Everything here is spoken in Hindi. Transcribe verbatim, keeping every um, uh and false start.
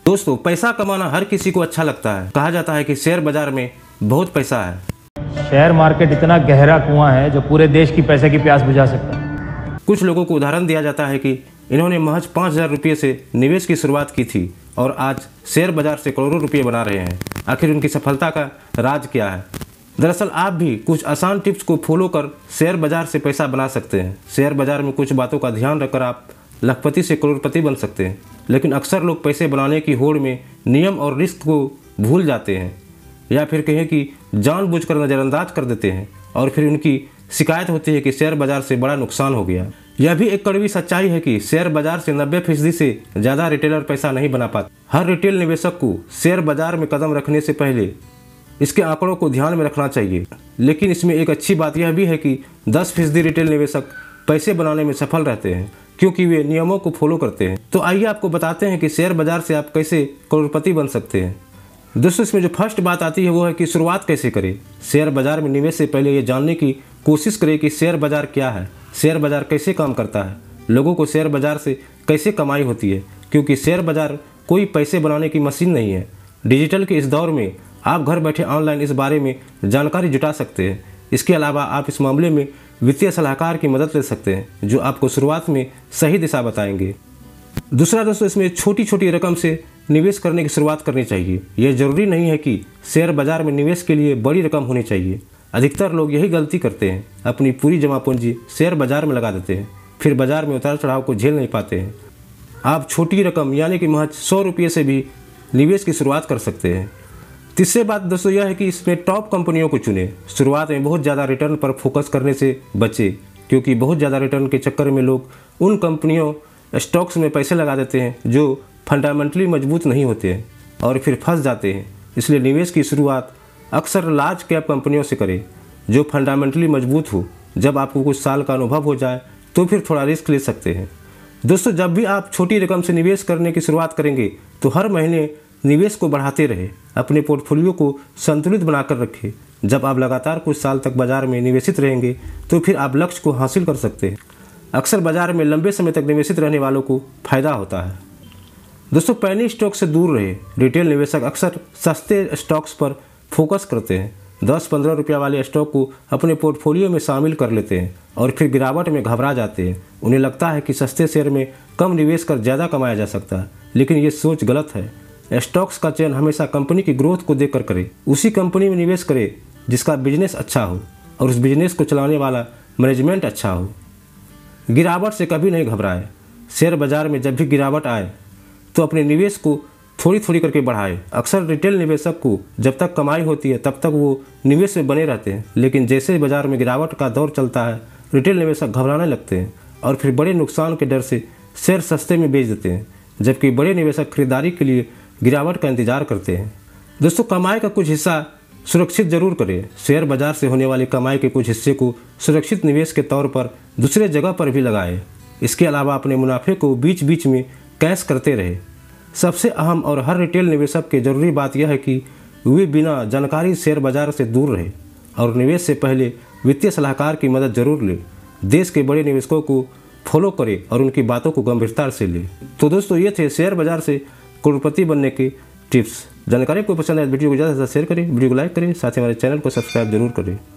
दोस्तों, पैसा कमाना हर किसी को अच्छा लगता है। कहा जाता है कि शेयर बाजार में बहुत पैसा है। शेयर मार्केट इतना गहरा कुआं है जो पूरे देश की पैसे की प्यास बुझा सकता है। कुछ लोगों को उदाहरण दिया जाता है कि इन्होंने महज पाँच हजार रुपये से निवेश की शुरुआत की थी और आज शेयर बाजार से करोड़ों रुपये बना रहे हैं। आखिर उनकी सफलता का राज क्या है? दरअसल आप भी कुछ आसान टिप्स को फॉलो कर शेयर बाजार से पैसा बना सकते हैं। शेयर बाजार में कुछ बातों का ध्यान रखकर आप लखपति से करोड़पति बन सकते हैं। लेकिन अक्सर लोग पैसे बनाने की होड़ में नियम और रिस्क को भूल जाते हैं, या फिर कहें कि जानबूझकर नज़रअंदाज कर देते हैं और फिर उनकी शिकायत होती है कि शेयर बाजार से बड़ा नुकसान हो गया। यह भी एक कड़वी सच्चाई है कि शेयर बाजार से नब्बे फीसदी से ज़्यादा रिटेलर पैसा नहीं बना पाते। हर रिटेल निवेशक को शेयर बाजार में कदम रखने से पहले इसके आंकड़ों को ध्यान में रखना चाहिए। लेकिन इसमें एक अच्छी बात यह भी है कि दस फीसदी रिटेल निवेशक पैसे बनाने में सफल रहते हैं क्योंकि वे नियमों को फॉलो करते हैं। तो आइए आपको बताते हैं कि शेयर बाजार से आप कैसे करोड़पति बन सकते हैं। दोस्तों, इसमें जो फर्स्ट बात आती है वो है कि शुरुआत कैसे करें। शेयर बाजार में निवेश से पहले ये जानने की कोशिश करें कि शेयर बाजार क्या है, शेयर बाजार कैसे काम करता है, लोगों को शेयर बाजार से कैसे कमाई होती है। क्योंकि शेयर बाजार कोई पैसे बनाने की मशीन नहीं है। डिजिटल के इस दौर में आप घर बैठे ऑनलाइन इस बारे में जानकारी जुटा सकते हैं। इसके अलावा आप इस मामले में वित्तीय सलाहकार की मदद ले सकते हैं जो आपको शुरुआत में सही दिशा बताएंगे। दूसरा दोस्तों, इसमें छोटी छोटी रकम से निवेश करने की शुरुआत करनी चाहिए। यह जरूरी नहीं है कि शेयर बाजार में निवेश के लिए बड़ी रकम होनी चाहिए। अधिकतर लोग यही गलती करते हैं, अपनी पूरी जमा पूंजी शेयर बाजार में लगा देते हैं, फिर बाजार में उतार चढ़ाव को झेल नहीं पाते हैं। आप छोटी रकम यानी कि महज सौ रुपये से भी निवेश की शुरुआत कर सकते हैं। तीसरी बात दोस्तों यह है कि इसमें टॉप कंपनियों को चुनें। शुरुआत में बहुत ज़्यादा रिटर्न पर फोकस करने से बचें, क्योंकि बहुत ज़्यादा रिटर्न के चक्कर में लोग उन कंपनियों स्टॉक्स में पैसे लगा देते हैं जो फंडामेंटली मजबूत नहीं होते हैं और फिर फंस जाते हैं। इसलिए निवेश की शुरुआत अक्सर लार्ज कैप कंपनियों से करें जो फंडामेंटली मजबूत हो। जब आपको कुछ साल का अनुभव हो जाए तो फिर थोड़ा रिस्क ले सकते हैं। दोस्तों, जब भी आप छोटी रकम से निवेश करने की शुरुआत करेंगे तो हर महीने निवेश को बढ़ाते रहे, अपने पोर्टफोलियो को संतुलित बनाकर रखें। जब आप लगातार कुछ साल तक बाजार में निवेशित रहेंगे तो फिर आप लक्ष्य को हासिल कर सकते हैं। अक्सर बाजार में लंबे समय तक निवेशित रहने वालों को फायदा होता है। दोस्तों, पैनी स्टॉक से दूर रहे। रिटेल निवेशक अक्सर सस्ते स्टॉक्स पर फोकस करते हैं। दस पंद्रह रुपया वाले स्टॉक को अपने पोर्टफोलियो में शामिल कर लेते हैं और फिर गिरावट में घबरा जाते हैं। उन्हें लगता है कि सस्ते शेयर में कम निवेश कर ज़्यादा कमाया जा सकता है, लेकिन ये सोच गलत है। स्टॉक्स का चयन हमेशा कंपनी की ग्रोथ को देखकर करें। उसी कंपनी में निवेश करें जिसका बिजनेस अच्छा हो और उस बिजनेस को चलाने वाला मैनेजमेंट अच्छा हो। गिरावट से कभी नहीं घबराएं। शेयर बाजार में जब भी गिरावट आए तो अपने निवेश को थोड़ी थोड़ी करके बढ़ाएं। अक्सर रिटेल निवेशक को जब तक कमाई होती है तब तक वो निवेश में बने रहते हैं, लेकिन जैसे बाजार में गिरावट का दौर चलता है रिटेल निवेशक घबराने लगते हैं और फिर बड़े नुकसान के डर से शेयर सस्ते में बेच देते हैं, जबकि बड़े निवेशक खरीदारी के लिए गिरावट का इंतजार करते हैं। दोस्तों, कमाई का कुछ हिस्सा सुरक्षित जरूर करें। शेयर बाजार से होने वाली कमाई के कुछ हिस्से को सुरक्षित निवेश के तौर पर दूसरे जगह पर भी लगाएं। इसके अलावा अपने मुनाफे को बीच बीच में कैश करते रहे। सबसे अहम और हर रिटेल निवेशक की जरूरी बात यह है कि वे बिना जानकारी शेयर बाजार से दूर रहे और निवेश से पहले वित्तीय सलाहकार की मदद जरूर लें। देश के बड़े निवेशकों को फॉलो करें और उनकी बातों को गंभीरता से लें। तो दोस्तों, ये थे शेयर बाजार से करोड़पति बनने के टिप्स। जानकारी को पसंद आए वीडियो को ज़्यादा से ज़्यादा शेयर करें, वीडियो को लाइक करें, साथ ही हमारे चैनल को सब्सक्राइब जरूर करें।